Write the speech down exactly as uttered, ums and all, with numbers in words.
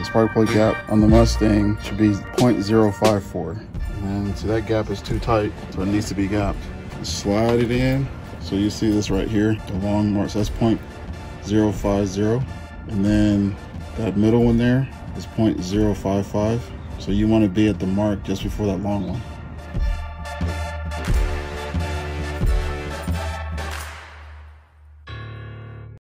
spark plug gap on the Mustang should be zero point zero five four. And so that gap is too tight, so it needs to be gapped. Slide it in. So you see this right here, the long mark, so that's zero point zero five zero. And then that middle one there is zero point zero five five. So you want to be at the mark just before that long one.